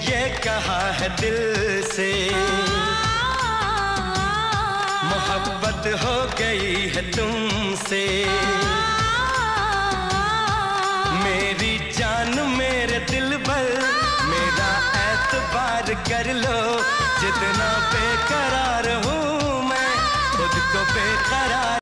ये कहा है दिल से, मोहब्बत हो गई है तुमसे। मेरी जान मेरे दिल पर मेरा एतबार कर लो, जितना बेकरार हूँ मैं खुद को बेकरार